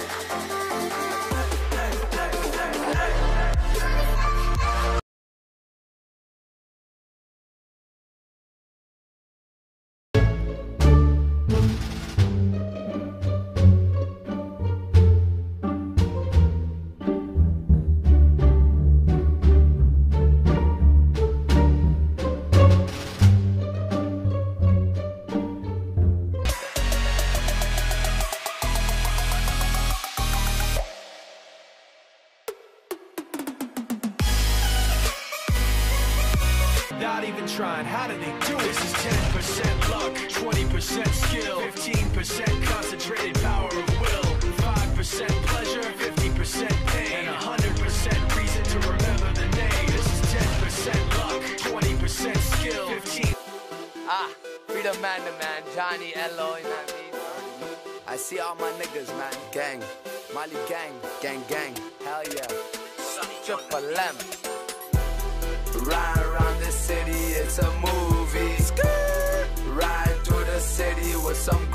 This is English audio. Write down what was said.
Not even trying, how do they do it? This is 10% luck, 20% skill, 15% concentrated power of will, 5% pleasure, 50% pain, and 100% reason to remember the name. This is 10% luck, 20% skill, 15. Freedom man to man, Johnny, Elo, you know what I mean? I see all my niggas, man. Gang, Mali gang, gang, gang. Hell yeah. Triple M. Ride around the city, it's a movie. Ride through the city with some